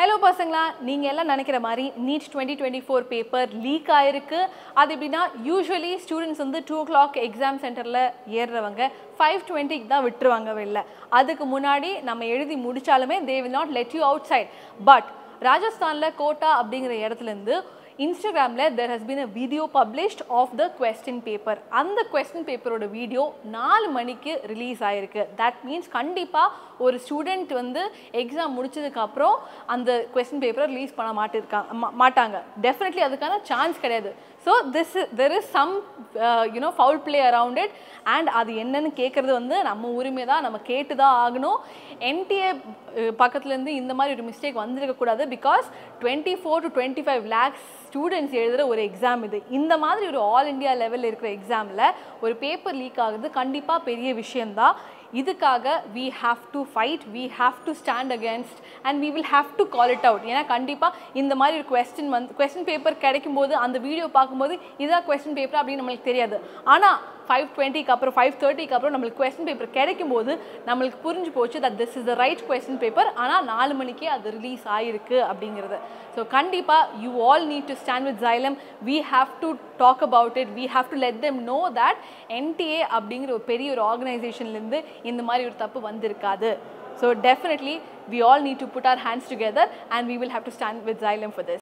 Hello பசங்களா, நீங்க எல்லாம் நினைக்கிற மாதிரி NEET 2024 பேப்பர் லீக் ஆயிருக்கு. அது எப்படின்னா யூசுவலி ஸ்டூடெண்ட்ஸ் வந்து 2 o'clock எக்ஸாம் சென்டரில் ஏறுறவங்க 5:20 தான் விட்டுருவாங்க வெளில. அதுக்கு முன்னாடி நம்ம எழுதி முடிச்சாலுமே they will not let you outside. But ராஜஸ்தானில் கோட்டா அப்படிங்கிற இடத்துலேருந்து Instagramல there has been a video published of the question paper. அந்த question paperோட வீடியோ 4 மணிக்கு ரிலீஸ் ஆயிருக்கு. That means கண்டிப்பா ஒரு ஸ்டூடெண்ட் வந்து எக்ஸாம் முடிச்சதுக்கு அப்புறம் அந்த question paper ரிலீஸ் பண்ண மாட்டாங்க. Definitely அதுக்கான சான்ஸ் கிடையாது. So there is some foul play around it, and அது என்னன்னு கேட்கறது வந்து நம்ம உரிமை தான், நம்ம கேட்டு தான் ஆகணும். NTA பக்கத்துலேருந்து இந்த மாதிரி ஒரு மிஸ்டேக் வந்திருக்க கூடாது. பிகாஸ் 24 to 25 lakhs ஸ்டூடெண்ட்ஸ் எழுதுகிற ஒரு எக்ஸாம் இது. இந்த மாதிரி ஒரு ஆல் இண்டியா லெவலில் இருக்கிற எக்ஸாமில் ஒரு பேப்பர் லீக் ஆகுது கண்டிப்பாக பெரிய விஷயந்தான். இதுக்காக we have to fight, we have to stand against, and we will have to call it out. ஏன்னா கண்டிப்பாக இந்த மாதிரி ஒரு கொஸ்டின் பேப்பர் கிடைக்கும்போது அந்த வீடியோ பார்க்கும்போது இதான் கொஸ்டின் பேப்பர் அப்படின்னு நம்மளுக்கு தெரியாது. ஆனால் 5:20க்கு அப்புறம் 5:30க்கு அப்புறம் நம்மளுக்கு கொஸ்டின் பேப்பர் கிடைக்கும்போது நம்மளுக்கு புரிஞ்சு போச்சு that this is the right question paper. ஆனால் 4 மணிக்கே அது ரிலீஸ் ஆகிருக்கு அப்படிங்கிறது. ஸோ கண்டிப்பாக you all need to stand with Xylem. We have to talk about it. We have to let them know that NTA அப்படிங்கிற ஒரு பெரிய ஒரு ஆர்கனைசேஷன்லேருந்து இந்த மாதிரி ஒரு தப்பு வந்திருக்காது. So definitely we all need to put our hands together and we will have to stand with Xylem for this.